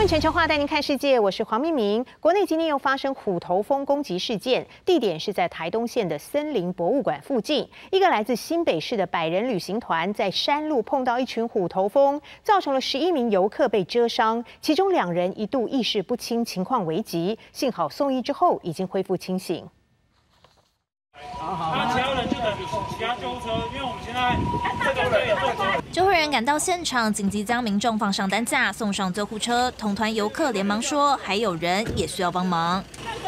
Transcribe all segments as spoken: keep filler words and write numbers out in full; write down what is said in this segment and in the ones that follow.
迎全球化带您看世界，我是黄明明。国内今天又发生虎头蜂攻击事件，地点是在台东县的森林博物馆附近。一个来自新北市的百人旅行团在山路碰到一群虎头蜂，造成了十一名游客被蛰伤，其中两人一度意识不清，情况危急，幸好送医之后已经恢复清醒。 那其他人就等其他救护车，因为我们现在这个人也坐车。 救护人赶到现场，紧急将民众放上担架，送上救护车。同团游客连忙说，还有人也需要帮忙。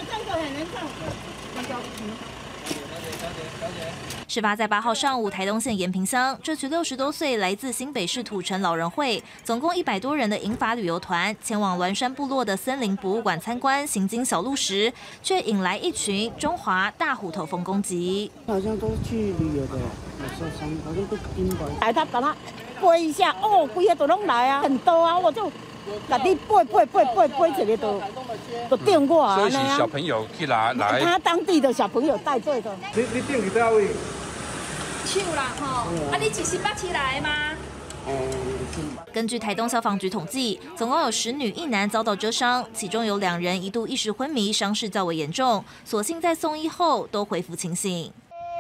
事发在八号上午，台东县延平乡，这群六十多岁来自新北市土城老人会，总共一百多人的银发旅游团，前往峦山部落的森林博物馆参观。行经小路时，却引来一群中华大虎头蜂攻击。 好像都是去旅游的，有受伤，好像都晕吧。 来，他把他背一下，哦，规个都拢来啊，很多啊，我就。 把你背背背背背一个都都电过啊！ 所以是小朋友去拿来， 他当地的小朋友带队的。 你你电去哪位？ 手啦吼，啊，你一时捌起来吗？ 根据台东消防局统计，总共有十女一男遭到蛰伤，其中有两人一度意识昏迷，伤势较为严重，所幸在送医后都恢复清醒。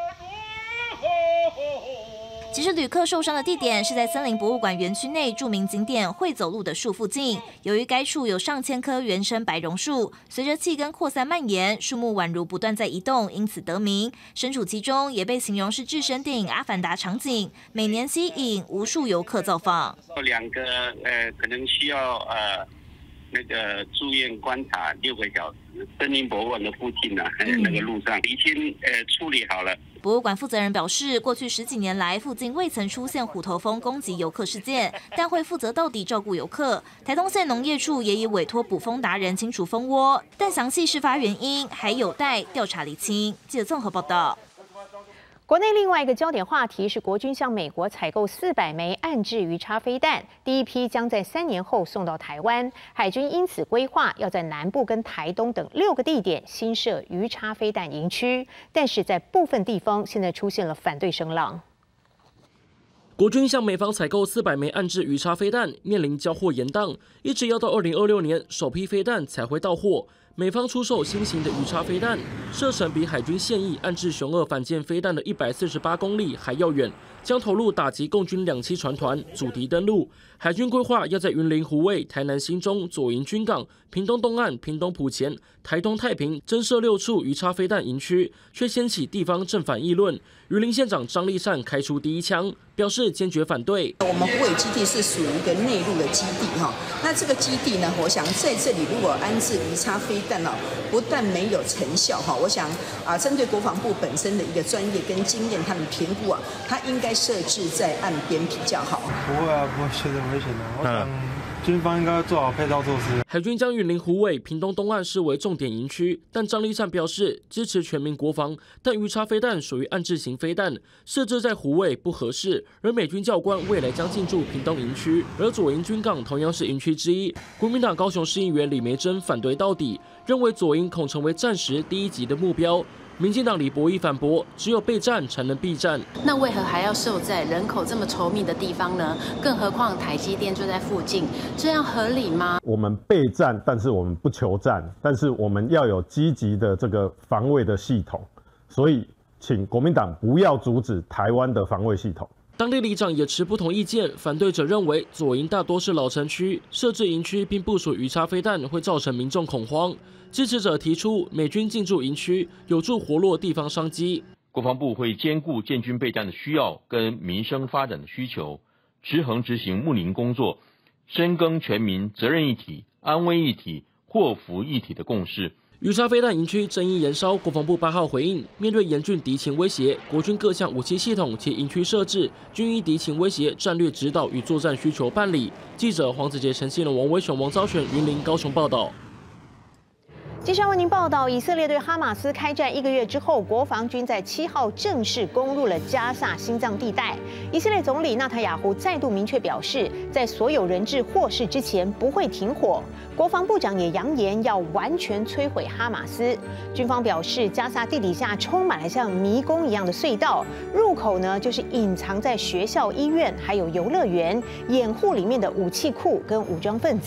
其实旅客受伤的地点是在森林博物馆园区内著名景点会走路的树附近。由于该处有上千棵原生白榕树，随着气根扩散蔓延，树木宛如不断在移动，因此得名。身处其中，也被形容是置身电影《阿凡达》场景，每年吸引无数游客造访。 两个呃，可能需要呃那个住院观察六个小时。森林博物馆的附近呢、啊，还有那个路上已经呃处理好了。 博物馆负责人表示，过去十几年来，附近未曾出现虎头蜂攻击游客事件，但会负责到底照顾游客。台东县农业处也已委托捕蜂达人清除蜂窝，但详细事发原因还有待调查厘清。记者综合报道。 国内另外一个焦点话题是，国军向美国采购四百枚岸置鱼叉飞弹，第一批将在三年后送到台湾。海军因此规划要在南部跟台东等六个地点新设鱼叉飞弹营区，但是在部分地方现在出现了反对声浪。 国军向美方采购四百枚岸置鱼叉飞弹，面临交货延宕，一直要到二零二六年首批飞弹才会到货。 美方出售新型的鱼叉飞弹，射程比海军现役岸置雄二反舰飞弹的一百四十八公里还要远，将投入打击共军两栖船团，阻敌登陆。海军规划要在云林虎尾、台南新中、左营军港、屏东东岸、屏东埔前、台东太平增设六处鱼叉飞弹营区，却掀起地方正反议论。云林县长张立善开出第一枪，表示坚决反对。 我们虎尾基地是属于一个内陆的基地哈，那这个基地呢，我想在这里如果安置鱼叉飞弹呢，不但没有成效哈，我想啊，针对国防部本身的一个专业跟经验，他们评估啊，它应该设置在岸边比较好。 不会啊，不会觉得危险的。我想军方应该做好配套措施。 海军将云林虎尾、屏东东岸视为重点营区，但张立善表示支持全民国防，但鱼叉飞弹属于岸置型飞弹，设置在虎尾不合适。而美军教官未来将进驻屏东营区，而左营军港同样是营区之一。国民党高雄市议员李梅珍反对到底，认为左营恐成为战时第一级的目标。 民进党李博义反驳：“只有备战才能避战。 那为何还要设在人口这么稠密的地方呢？更何况台积电就在附近，这样合理吗？” 我们备战，但是我们不求战，但是我们要有积极的这个防卫的系统。所以，请国民党不要阻止台湾的防卫系统。 当地里长也持不同意见，反对者认为左营大多是老城区，设置营区并部署鱼叉飞弹会造成民众恐慌。支持者提出美军进驻营区，有助活络地方商机。 国防部会兼顾建军备战的需要跟民生发展的需求，持衡执行睦邻工作，深耕全民责任一体、安危一体、祸福一体的共识。 鱼叉飞弹营区争议延烧，国防部八号回应，面对严峻敌情威胁，国军各项武器系统及营区设置均依敌情威胁战略指导与作战需求办理。记者黄子杰、陈信龙、王威雄、王昭全，云林、高雄报道。 接下来为您报道，以色列对哈马斯开战一个月之后，国防军在七号正式攻入了加萨心脏地带。以色列总理纳塔雅胡再度明确表示，在所有人质获释之前不会停火。国防部长也扬言要完全摧毁哈马斯。军方表示，加萨地底下充满了像迷宫一样的隧道，入口呢就是隐藏在学校、医院还有游乐园，掩护里面的武器库跟武装分子。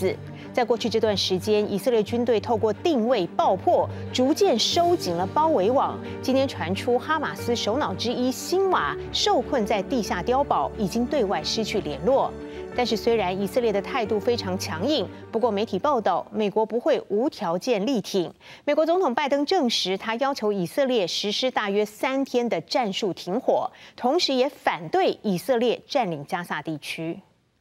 在过去这段时间，以色列军队透过定位爆破，逐渐收紧了包围网。今天传出哈马斯首脑之一辛瓦受困在地下碉堡，已经对外失去联络。但是，虽然以色列的态度非常强硬，不过媒体报道，美国不会无条件力挺。美国总统拜登证实，他要求以色列实施大约三天的战术停火，同时也反对以色列占领加萨地区。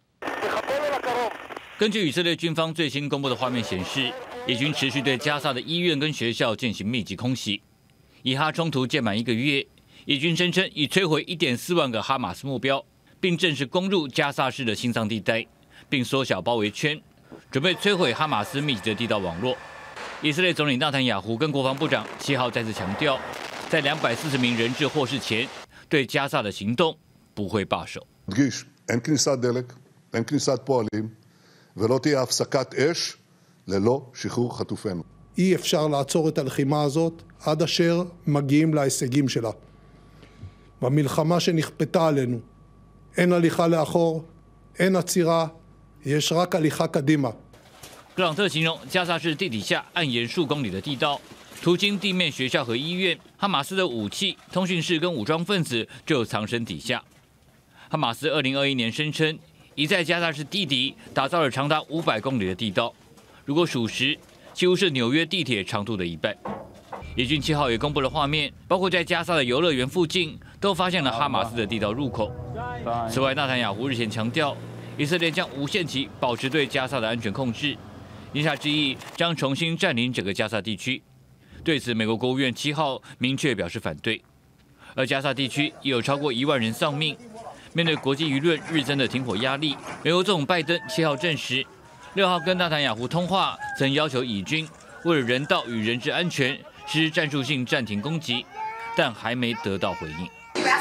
根据以色列军方最新公布的画面显示，以军持续对加萨的医院跟学校进行密集空袭。以哈冲突届满一个月，以军声称已摧毁 一点四万个哈马斯目标。并正式攻入加萨市的心脏地带，并缩小包围圈，准备摧毁哈马斯密集的地道网络。以色列总理纳坦雅胡跟国防部长七号再次强调，在两百四十名人质获释前，对加萨的行动不会罢手。 אין כניסת דלק, אין כניסת פועלים, ולא תהיה הפסקת אש ללא שחרור חטופינו. אי אפשר לעצור את הלחימה הזאת עד אשר מגיעים להישגים שלה. במלחמה שנכפתה עלינו, אין הליכה לאחור, אין עצירה, יש רק הליכה קדימה. 格朗特形容加萨市地底下蜿蜒数公里的地道，途经地面学校和医院，哈马斯的武器、通讯室跟武装分子就藏身底下。哈马斯二零二一年声称，已在加萨市地底打造了长达五百公里的地道，如果属实，几乎是纽约地铁长度的一半。以军七号也公布了画面，包括在加萨的游乐园附近都发现了哈马斯的地道入口。此外，纳坦雅胡日前强调，以色列将无限期保持对加萨的安全控制，言下之意将重新占领整个加萨地区。对此，美国国务院七号明确表示反对。而加萨地区也有超过一万人丧命。面对国际舆论日增的停火压力，美国总统拜登七号证实，六号跟纳坦雅胡通话，曾要求以军为了人道与人质安全，实施战术性暂停攻击，但还没得到回应。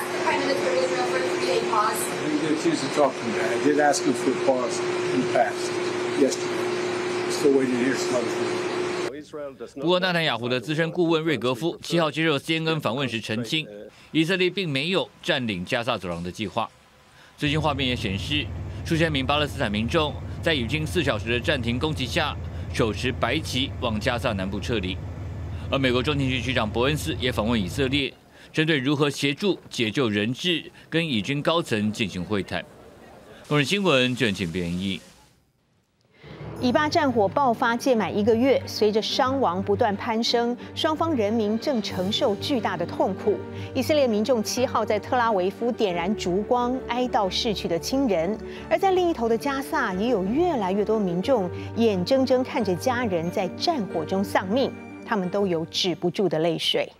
不过，纳坦雅胡的资深顾问瑞格夫七号接受 C N N 访问时澄清，以色列并没有占领加萨走廊的计划。最新画面也显示，数千名巴勒斯坦民众在以军四小时的暂停攻击下，手持白旗往加萨南部撤离。而美国中情局局长伯恩斯也访问以色列，针对如何协助解救人质，跟以军高层进行会谈。公视新闻卷请编译。 以巴战火爆发届满一个月，随着伤亡不断攀升，双方人民正承受巨大的痛苦。以色列民众七号在特拉维夫点燃烛光，哀悼逝去的亲人；而在另一头的加萨，也有越来越多民众眼睁睁看着家人在战火中丧命，他们都有止不住的泪水。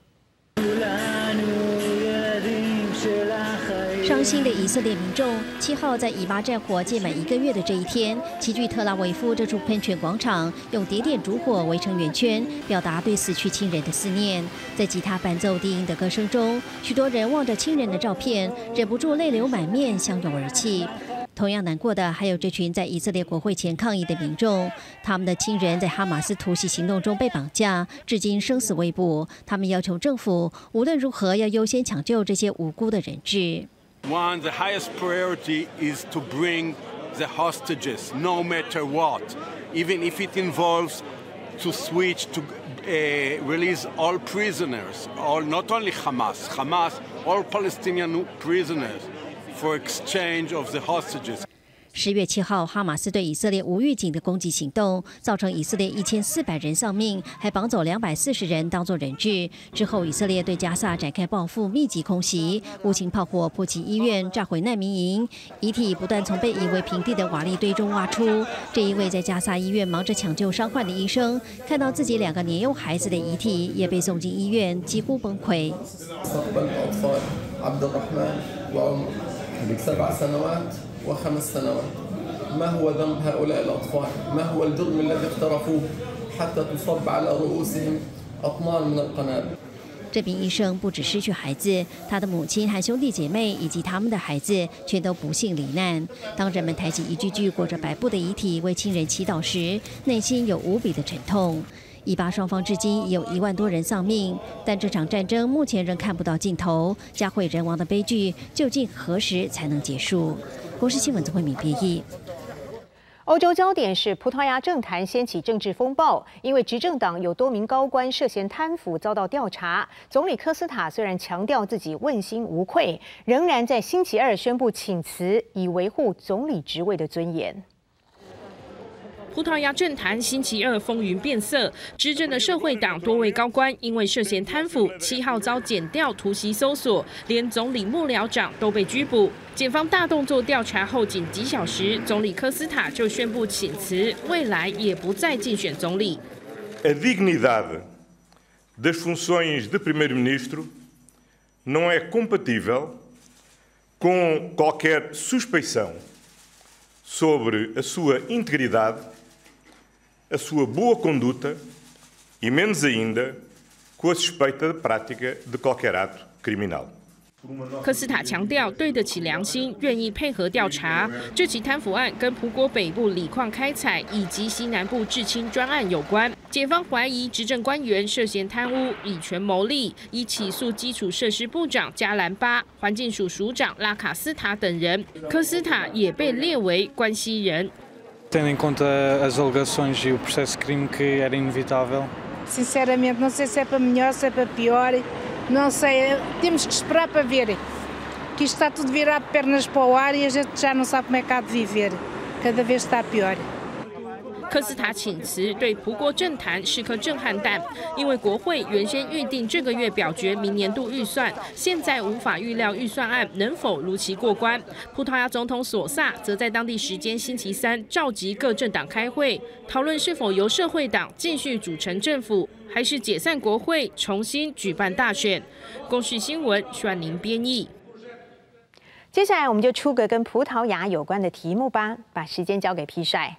伤心的以色列民众七号在以巴战火届满一个月的这一天，齐聚特拉维夫这处喷泉广场，用叠点烛火围成圆圈，表达对死去亲人的思念。在吉他伴奏低音的歌声中，许多人望着亲人的照片，忍不住泪流满面，相拥而泣。同样难过的还有这群在以色列国会前抗议的民众，他们的亲人在哈马斯突袭行动中被绑架，至今生死未卜。他们要求政府无论如何要优先抢救这些无辜的人质。 One, the highest priority is to bring the hostages, no matter what, even if it involves to switch to uh, release all prisoners, all, not only Hamas, Hamas, all Palestinian prisoners for exchange of the hostages. 十月七号，哈马斯对以色列无预警的攻击行动，造成以色列一千四百人丧命，还绑走两百四十人当作人质。之后，以色列对加萨展开报复，密集空袭，无情炮火波及医院，炸毁难民营，遗体不断从被夷为平地的瓦砾堆中挖出。这一位在加萨医院忙着抢救伤患的医生，看到自己两个年幼孩子的遗体也被送进医院，几乎崩溃。 وخمس سنوات ما هو ذنب هؤلاء الأطفال ما هو الجرم الذي اقترفوه حتى تصب على رؤوسهم أطنان من القنابل 这名医生不只失去孩子，他的母亲和兄弟姐妹以及他们的孩子全都不幸罹难。当人们抬起一具具裹着白布的遗体为亲人祈祷时，内心有无比的沉痛。以巴双方至今已有一万多人丧命，但这场战争目前仍看不到尽头。家毁人亡的悲剧究竟何时才能结束？公视新闻曾慧敏编译。 欧洲焦点是葡萄牙政坛掀起政治风暴，因为执政党有多名高官涉嫌贪腐遭到调查。总理科斯塔虽然强调自己问心无愧，仍然在星期二宣布请辞，以维护总理职位的尊严。 葡萄牙政坛星期二风云变色，执政的社会党多位高官因为涉嫌贪腐，七号遭检调突袭搜索，连总理幕僚长都被拘捕。检方大动作调查后，仅几小时，总理科斯塔就宣布请辞，未来也不再竞选总理。 A dignidade das funções de primeiro-ministro não é compatível com qualquer suspeição sobre a sua integridade, a sua boa conduta e, menos ainda, com a suspeita de prática de qualquer ato criminal. 科斯塔强调，对得起良心，愿意配合调查。这起贪腐案跟葡国北部锂矿开采以及西南部制氢专案有关。检方怀疑执政官员涉嫌贪污、以权谋利，已起诉基础设施部长加兰巴、环境署署长拉卡斯塔等人。科斯塔也被列为关系人。 Tendo em conta as alegações e o processo de crime que era inevitável. Sinceramente, não sei se é para melhor, se é para pior. Não sei, temos que esperar para ver. Que isto está tudo virado pernas para o ar e a gente já não sabe como é que há de viver. Cada vez está pior. 科斯塔请辞对葡国政坛是颗震撼弹，因为国会原先预定这个月表决明年度预算，现在无法预料预算案能否如期过关。葡萄牙总统索萨则在当地时间星期三召集各政党开会，讨论是否由社会党继续组成政府，还是解散国会重新举办大选。公视新闻徐婉宁编译。 接下来我们就出个跟葡萄牙有关的题目吧，把时间交给皮帅。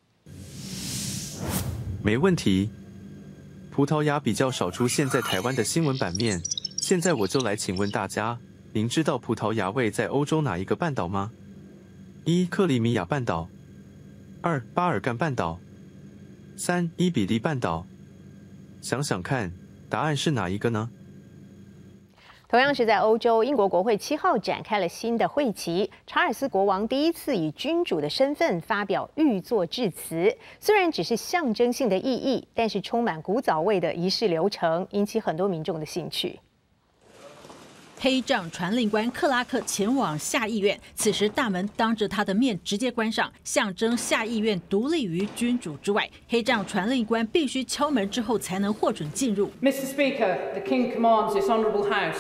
没问题。葡萄牙比较少出现在台湾的新闻版面，现在我就来请问大家：您知道葡萄牙位在欧洲哪一个半岛吗？一、克里米亚半岛；二、巴尔干半岛；三、伊比利半岛。想想看，答案是哪一个呢？ 同样是在欧洲，英国国会七号展开了新的会期。查尔斯国王第一次以君主的身份发表御作致辞，虽然只是象征性的意义，但是充满古早味的仪式流程，引起很多民众的兴趣。 黑杖传令官克拉克前往下议院，此时大门当着他的面直接关上，象征下议院独立于君主之外。黑杖传令官必须敲门之后才能获准进入。 Mister Speaker, the King commands this honourable House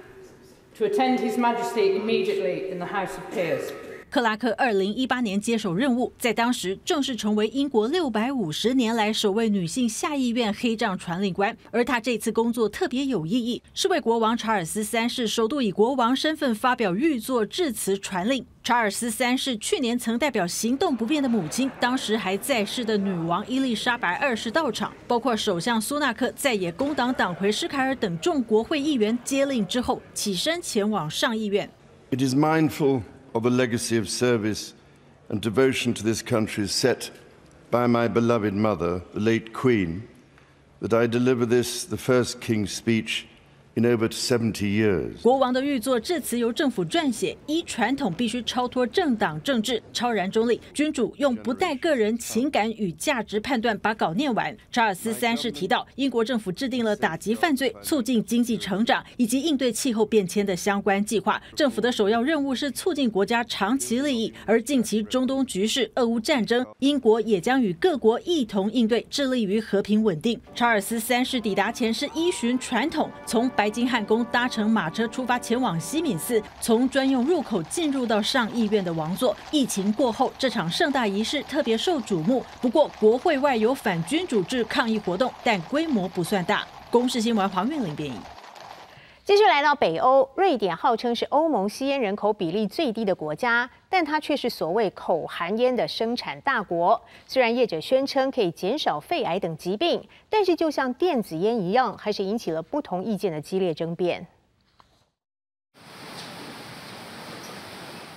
to attend His Majesty immediately in the House of Peers. 克拉克二零一八年接手任务，在当时正式成为英国六百五十年来首位女性下议院黑杖传令官。而她这次工作特别有意义，是为国王查尔斯三世首度以国王身份发表御作致辞传令。查尔斯三世去年曾代表行动不便的母亲，当时还在世的女王伊丽莎白二世到场，包括首相苏纳克、在野工党党魁施凯尔等众国会议员接令之后，起身前往上议院。 It is mindful of a legacy of service and devotion to this country set by my beloved mother, the late Queen, that I deliver this, the first King's speech, in over seventy years. 国王的御作致辞由政府撰写，依传统必须超脱政党政治，超然中立。君主用不带个人情感与价值判断把稿念完。查尔斯三世提到，英国政府制定了打击犯罪、促进经济成长以及应对气候变迁的相关计划。政府的首要任务是促进国家长期利益，而近期中东局势、俄乌战争，英国也将与各国一同应对，致力于和平稳定。查尔斯三世抵达前是依循传统，从白金汉宫搭乘马车出发前往西敏寺，从专用入口进入到上议院的王座。疫情过后，这场盛大仪式特别受瞩目。不过，国会外有反君主制抗议活动，但规模不算大。公视新闻黄韵玲编译。 继续来到北欧，瑞典号称是欧盟吸烟人口比例最低的国家，但它却是所谓口含烟的生产大国。虽然业者宣称可以减少肺癌等疾病，但是就像电子烟一样，还是引起了不同意见的激烈争辩。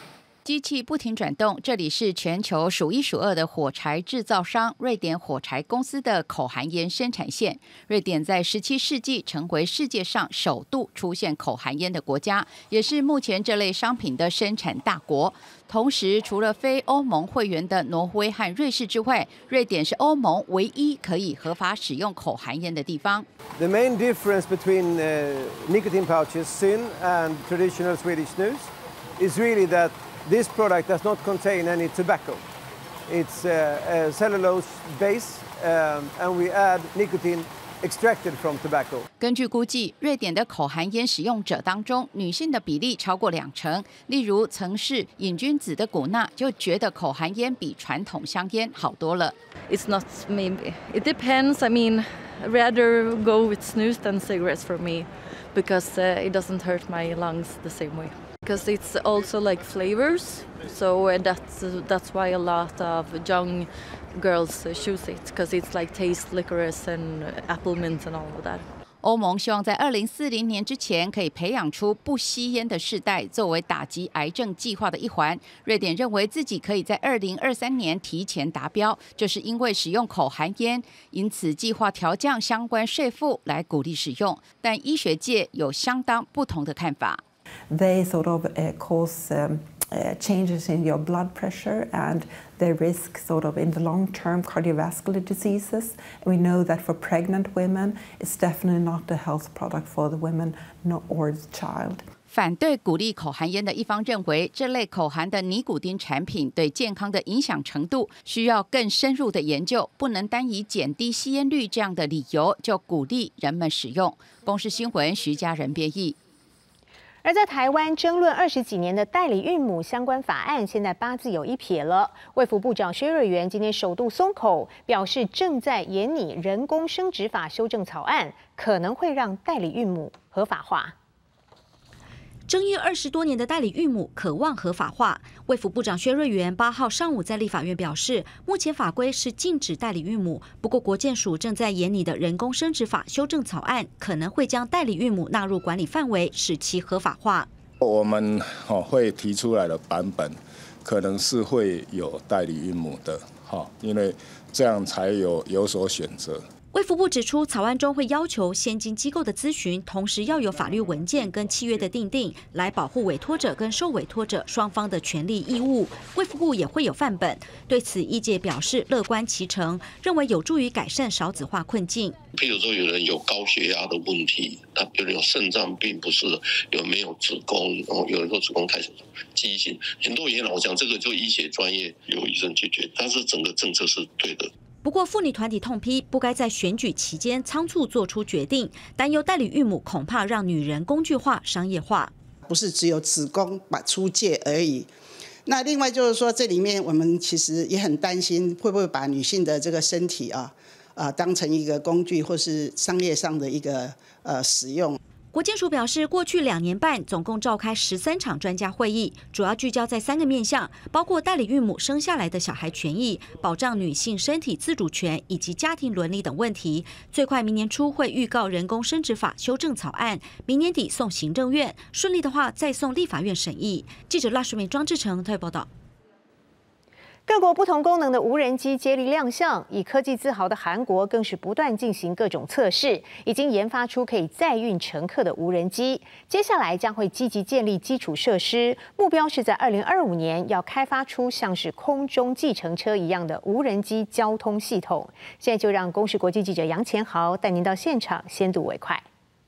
机器不停转动，这里是全球数一数二的火柴制造商瑞典火柴公司的口含烟生产线。瑞典在十七世纪成为世界上首度出现口含烟的国家，也是目前这类商品的生产大国。同时，除了非欧盟会员的挪威和瑞士之外，瑞典是欧盟唯一可以合法使用口含烟的地方。 The main difference between uh, nicotine pouches, S Y N, and traditional Swedish snus is really that this product does not contain any tobacco. It's uh, a cellulose base, um, and we add nicotine extracted from tobacco. 根据估计，瑞典的口含烟使用者当中，女性的比例超过两成。例如，曾是瘾君子的古娜就觉得口含烟比传统香烟好多了。 It's not maybe. It depends. I mean, I'd rather go with snus than cigarettes for me, because uh, it doesn't hurt my lungs the same way. Because it's also like flavors, so that's that's why a lot of young girls choose it, because it's like taste licorice and apple mint and all of that. 欧盟希望在二零四零年之前可以培养出不吸烟的世代，作为打击癌症计划的一环。瑞典认为自己可以在二零二三年提前达标，就是因为使用口含烟，因此计划调降相关税负来鼓励使用。但医学界有相当不同的看法。 They sort of uh, cause um, uh, changes in your blood pressure, and they risk sort of in the long-term cardiovascular diseases. We know that for pregnant women, it's definitely not a health product for the women nor or the child. 反对鼓励口含烟的一方认为，这类口含的尼古丁产品对健康的影响程度需要更深入的研究，不能单以减低吸烟率这样的理由就鼓励人们使用。公视新闻徐家人编译。 而在台湾争论二十几年的代理孕母相关法案，现在八字有一撇了。卫福部长薛瑞元今天首度松口，表示正在研拟人工生殖法修正草案，可能会让代理孕母合法化。 争议二十多年的代理孕母渴望合法化。卫福部长薛瑞元八号上午在立法院表示，目前法规是禁止代理孕母，不过国健署正在研拟的人工生殖法修正草案，可能会将代理孕母纳入管理范围，使其合法化。 我们哦会提出来的版本，可能是会有代理孕母的，哈，因为这样才有有所选择。 卫福部指出，草案中会要求先经机构的咨询，同时要有法律文件跟契约的订定，来保护委托者跟受委托者双方的权利义务。卫福部也会有范本。对此，医界表示乐观其成，认为有助于改善少子化困境。 譬如说，有人有高血压的问题，他有人有肾脏病，不是有没有子宫，然后有人说子宫太小，畸形，很多原因。我讲这个就医学专业由医生解决，但是整个政策是对的。 不过，妇女团体痛批不该在选举期间仓促做出决定，担忧代理孕母恐怕让女人工具化、商业化。 不是只有子宫把出借而已。那另外就是说，这里面我们其实也很担心，会不会把女性的这个身体啊啊当成一个工具，或是商业上的一个呃使用。 国健署表示，过去两年半总共召开十三场专家会议，主要聚焦在三个面向，包括代理孕母生下来的小孩权益、保障女性身体自主权以及家庭伦理等问题。最快明年初会预告人工生殖法修正草案，明年底送行政院，顺利的话再送立法院审议。记者赖淑美、庄志成特别报道。 各国不同功能的无人机接力亮相，以科技自豪的韩国更是不断进行各种测试，已经研发出可以载运乘客的无人机。接下来将会积极建立基础设施，目标是在二零二五年要开发出像是空中计程车一样的无人机交通系统。现在就让公视国际记者杨乾豪带您到现场先睹为快。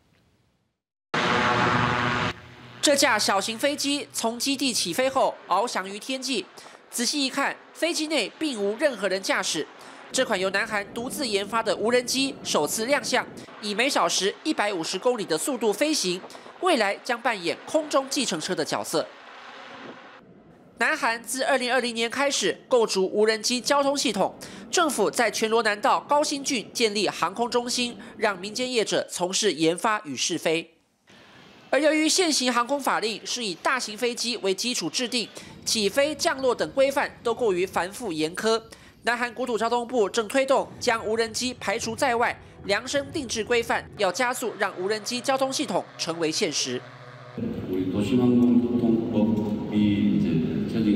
这架小型飞机从基地起飞后翱翔于天际。仔细一看，飞机内并无任何人驾驶。这款由南韩独自研发的无人机首次亮相，以每小时一百五十公里的速度飞行，未来将扮演空中计程车的角色。南韩自二零二零年开始构筑无人机交通系统，政府在全罗南道高新郡建立航空中心，让民间业者从事研发与试飞。而由于现行航空法令是以大型飞机为基础制定，起飞、降落等规范都过于繁复严苛。南韩国土交通部正推动将無人機排除在外，量身定制规范，要加速让无人机交通系统成为现实。 우리 도시항공통법이 이제 최근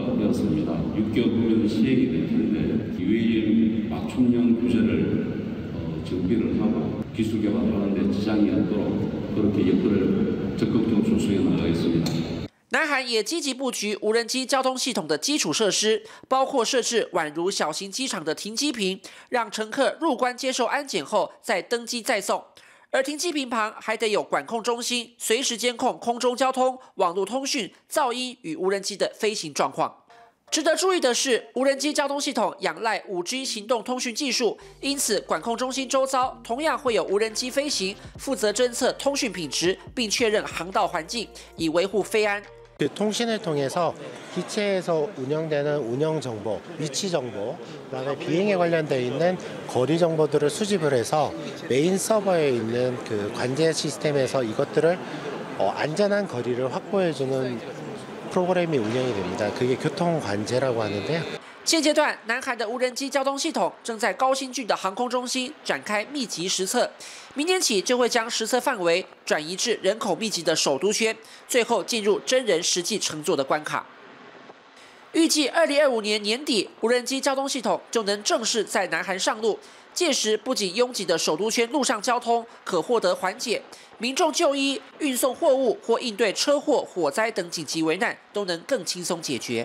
되었습니다. 육 개월 후면 시행이 될 텐데 기후위기 맞춤형 규제를 어, 정비를 하고 기술 개발하는 데 지장이 없도록 그렇게 역할을 적극적으로 조성해 나가겠습니다. 南韩也积极布局无人机交通系统的基础设施，包括设置宛如小型机场的停机坪，让乘客入关接受安检后再登机再送。而停机坪旁还得有管控中心，随时监控空中交通、网络通讯、噪音与无人机的飞行状况。值得注意的是，无人机交通系统仰赖 五 G 行动通讯技术，因此管控中心周遭同样会有无人机飞行，负责侦测通讯品质，并确认航道环境，以维护飞安。 그 통신을 통해서 기체에서 운영되는 운영 정보, 위치 정보, 그다음에 비행에 관련돼 있는 거리 정보들을 수집을 해서 메인 서버에 있는 그 관제 시스템에서 이것들을 어, 안전한 거리를 확보해주는 프로그램이 운영이 됩니다. 그게 교통 관제라고 하는데요. 现阶段，南韩的无人机交通系统正在高新郡的航空中心展开密集实测，明年起就会将实测范围转移至人口密集的首都圈，最后进入真人实际乘坐的关卡。预计二零二五年年底，无人机交通系统就能正式在南韩上路，届时不仅拥挤的首都圈路上交通可获得缓解，民众就医、运送货物或应对车祸、火灾等紧急危难都能更轻松解决。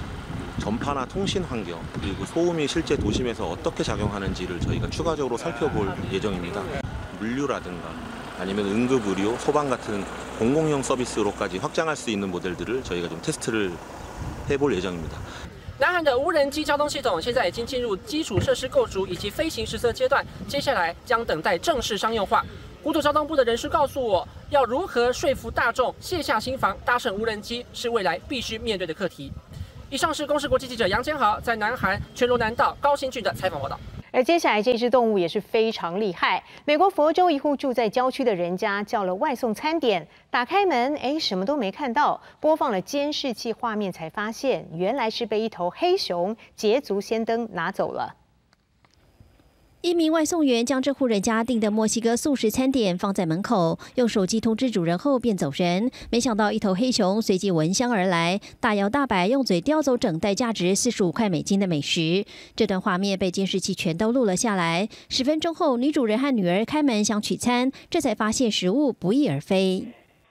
전파나 통신 환경 그리고 소음이 실제 도심에서 어떻게 작용하는지를 저희가 추가적으로 살펴볼 예정입니다. 물류라든가 아니면 응급 의료, 소방 같은 공공형 서비스로까지 확장할 수 있는 모델들을 저희가 좀 테스트를 해볼 예정입니다. 南韩的无人机交通系统现在已经进入基础设施构筑以及飞行实测阶段，接下来将等待正式商用化。国土交通部的人士告诉我，要如何说服大众卸下心防，搭乘无人机是未来必须面对的课题。 以上是公视国际记者杨坚豪在南韩全罗南道高新郡的采访报道。 而接下来这只动物也是非常厉害。美国佛州一户住在郊区的人家叫了外送餐点，打开门，哎，什么都没看到。播放了监视器画面，才发现原来是被一头黑熊捷足先登拿走了。 一名外送员将这户人家订的墨西哥素食餐点放在门口，用手机通知主人后便走人。没想到一头黑熊随即闻香而来，大摇大摆用嘴叼走整袋价值四十五块美金的美食。这段画面被监视器全都录了下来。十分钟后，女主人和女儿开门想取餐，这才发现食物不翼而飞。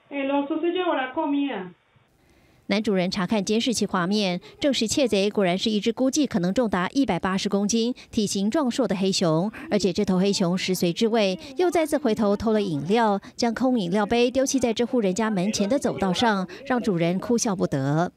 男主人查看监视器画面，证实窃贼果然是一只估计可能重达一百八十公斤、体型壮硕的黑熊，而且这头黑熊食髓知味，又再次回头偷了饮料，将空饮料杯丢弃在这户人家门前的走道上，让主人哭笑不得。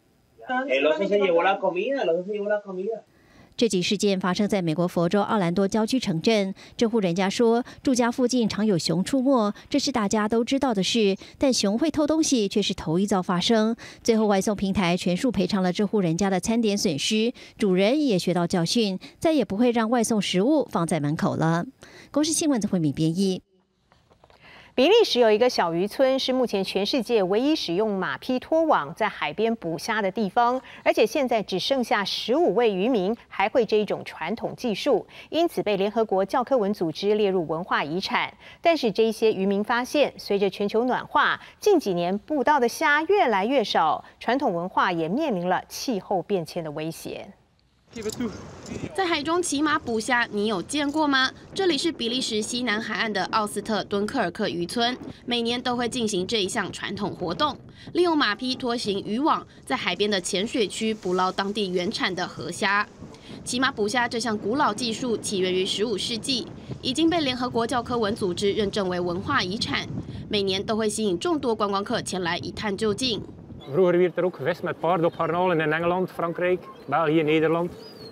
这起事件发生在美国佛州奥兰多郊区城镇。这户人家说，住家附近常有熊出没，这是大家都知道的事，但熊会偷东西却是头一遭发生。最后，外送平台全数赔偿了这户人家的餐点损失，主人也学到教训，再也不会让外送食物放在门口了。公视新闻曾慧敏编译。 比利时有一个小渔村，是目前全世界唯一使用马匹拖网在海边捕虾的地方，而且现在只剩下十五位渔民还会这一种传统技术，因此被联合国教科文组织列入文化遗产。但是这些渔民发现，随着全球暖化，近几年捕到的虾越来越少，传统文化也面临了气候变迁的威胁。 在海中骑马捕虾，你有见过吗？这里是比利时西南海岸的奥斯特敦克尔克渔村，每年都会进行这一项传统活动，利用马匹拖行渔网，在海边的浅水区捕捞当地原产的河虾。骑马捕虾这项古老技术起源于十五世纪，已经被联合国教科文组织认证为文化遗产，每年都会吸引众多观光客前来一探究竟。 Vroeger werd er ook gevist met paarden op garnalen in Engeland, Frankrijk, België, Nederland.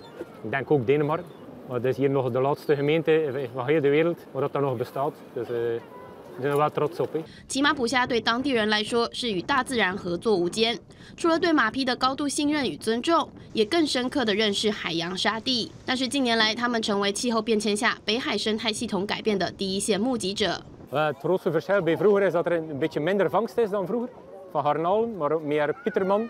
Ik denk ook Denemarken. Maar dat is hier nog de laatste gemeente van heel de wereld waar dat nog bestaat. Dus uh, we zijn er wel trots op. 骑马捕虾对当地人来说是与大自然合作无间，除了对马匹的高度信任与尊重，也更深刻地认识海洋沙地。但是近年来，他们成为气候变迁下北海生态系统改变的第一线目击者。 Het grootste verschil bij vroeger is dat er een beetje minder vangst is dan vroeger. Van garnalen, maar ook meer pieterman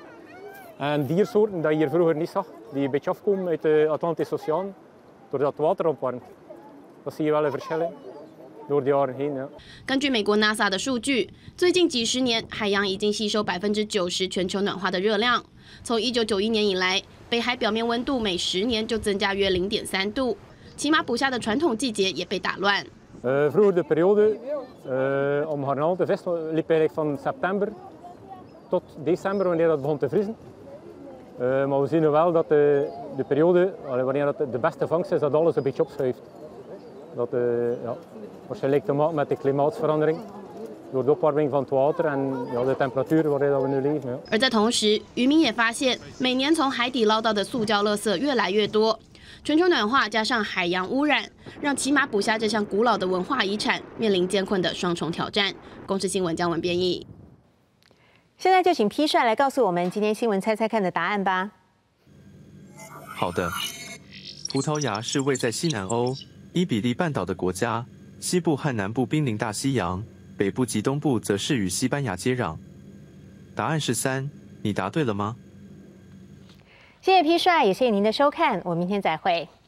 en diersoorten die je hier vroeger niet zag, die een beetje afkomen uit de Atlantische Oceaan, doordat het water opwarmt. Dat zie je wel een verschil door de jaren heen. Ja. 根据美国 NASA 的数据，最近几十年，海洋已经吸收百分之九十全球暖化的热量。 从一九九一年以来，北海表面温度每十年就增加约零点三度，骑马捕虾的传统季节也被打乱。 Uh, vroeger de periode uh, om garnalen te vissen liep eigenlijk van september tot december wanneer dat begon te vriezen. Uh, maar we zien nu wel dat de, de periode wanneer dat de beste vangst is, dat alles een beetje opschuift. Dat uh, ja, waarschijnlijk te maken met de klimaatsverandering. Door de opwarming van het water en ja, de temperatuur waarin dat we nu leven. Ja. 而在同时，渔民也发现，每年从海底捞到的塑胶垃圾越来越多。 全球暖化加上海洋污染，让骑马捕虾这项古老的文化遗产面临艰困的双重挑战。公视新闻姜文编译。 现在就请批帅来告诉我们今天新闻猜猜看的答案吧。 好的，葡萄牙是位在西南欧伊比利半岛的国家，西部和南部濒临大西洋，北部及东部则是与西班牙接壤。答案是三，你答对了吗？ 谢谢批帅，也谢谢您的收看，我们明天再会。